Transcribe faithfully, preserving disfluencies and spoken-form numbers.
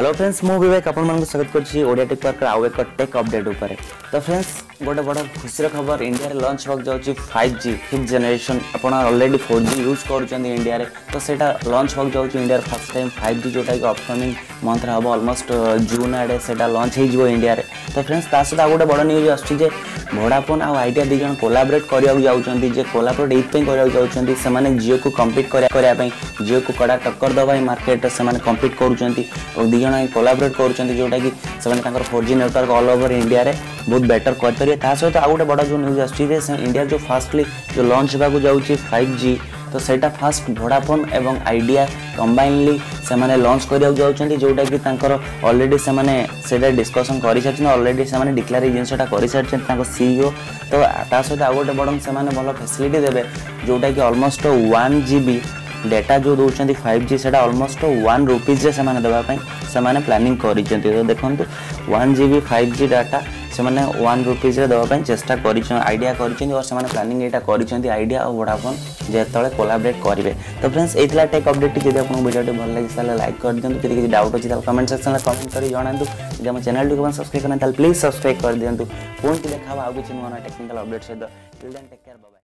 Hello friends मु विवेक आपण मन स्वागत करछि ओडिया टेक पार्क आउ एक टेक अपडेट ऊपर। तो फ्रेंड्स गोटे बड़ खुशी खबर इंडिया रे लॉन्च होक जाउछि फाइव जी फिफ्थ जनरेशन। आपण ऑलरेडी फोर जी यूज करूछन इंडिया रे, तो सेटा लॉन्च होक जाउछि इंडिया रे फर्स्ट टाइम फाइव जी जोटा कि अपकमिंग मंथ रे हबो ऑलमोस्ट जून आडे सेटा लॉन्च हे जिवो इंडिया रे। तो फ्रेंड्स ता सदा गोटे बड़ न्यूज आछि जे वोडाफोन आ आइडिया दि जण कोलैबोरेट करिया जाउछन्ती जे कोलैबोरेट एत पे करिया जाउछन्ती से माने जियो को कम्पीट करिया करिया पई जियो को कड़ा टक्कर दबाई मार्केट से माने कम्पीट करूछन्ती और दि जण कोलैबोरेट करूछन्ती जोटा कि से माने तांकर four G network all over India रे बहुत बेटर कर परिए। ता सहित आ गोटे बड़ा जो न्यूज आछि जे इंडिया जो फास्टली जो लॉन्च होगा जाउछि फाइव जी, तो सेटा फास्ट वोडाफोन एवं आइडिया कंबाइनली से माने लॉन्च करिया जाउछन्ती जोटा कि तांकर ऑलरेडी से माने सेटा डिस्कशन करि सारछन ऑलरेडी से माने डिक्लेयर जिनसटा करि सारछन तांको सीईओ। तो ता सहित आ गोटे बडन से माने भलो फैसिलिटी देबे जोटा कि ऑलमोस्ट वन जीबी डेटा जो दौरान फाइव जी से ऑलमोस्ट वन रुपीज से देवाई से प्लानिंग कर। तो देखो one GB five G data से वन रुपीज देवाई चेष्टा कर आइडिया कर और से प्लानिंग यहाँ कर आइडिया और वोडाफोन जो कोलाबरेट करेंगे। तो फ्रेंड्स ये टेक अपडेट जब आपको वीडियो भल लगे लाइक कर दिखाँ, जब किसी डाउट अच्छी कमेंट सेक्शन में कमेंट कर जनातु। जब चैनल को सब्सक्राइब करना प्लीज सब्सक्राइब कर दिखाँ। पुणी देखा आउ किसी नुआ टेक्निकल अपडेट सहित। Till then take care, bye bye.